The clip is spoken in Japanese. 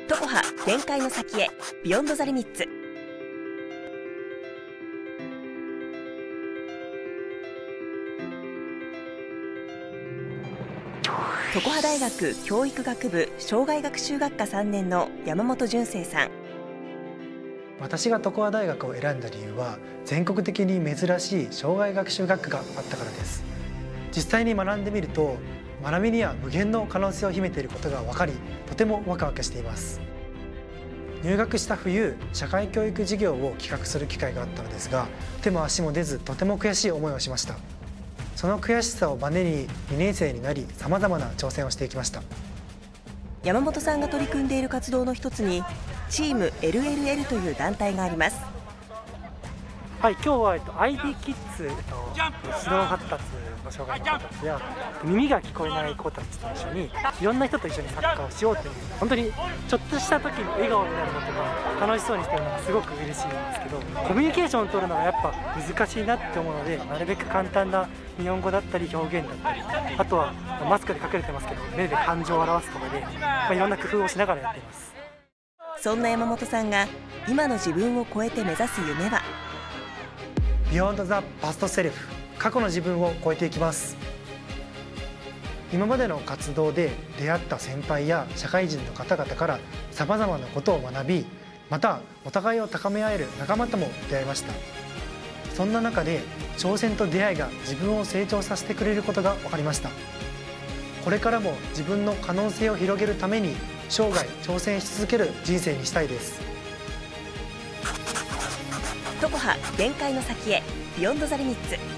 トコハ限界の先へビヨンドザリミッツ。トコハ大学教育学部障害学習学科3年の山本純正さん。 私が常葉大学を選んだ理由は、全国的に珍しい障害学習学科があったからです。実際に学んでみると、学びには無限の可能性を秘めていることが分かり、とてもワクワクしています。入学した冬、社会教育事業を企画する機会があったのですが、手も足も出ず、とても悔しい思いをしました。その悔しさをバネに2年生になり、さまざまな挑戦をしていきました。 山本さんが取り組んでいる活動の一つにチーム LLL という団体があります。 はい、今日はID キッズ、指導発達の障害の子たちや耳が聞こえない子たちと一緒にいろんな人と一緒にサッカーをしようという、本当にちょっとした時に笑顔になるのとか楽しそうにしてるのがすごく嬉しいんですけど、コミュニケーションを取るのがやっぱ難しいなって思うので、なるべく簡単な日本語だったり表現だったり、あとはマスクで隠れてますけど目で感情を表すとかで、いろんな工夫をしながらやっています。 そんな山本さんが今の自分を超えて目指す夢はビヨンドザパストセルフ、過去の自分を超えていきます。今までの活動で出会った先輩や社会人の方々からさまざまなことを学び、またお互いを高め合える仲間とも出会いました。そんな中で挑戦と出会いが自分を成長させてくれることが分かりました。これからも自分の可能性を広げるために生涯挑戦し続ける人生にしたいです。 トコハ限界の先へビヨンドザリミッツ。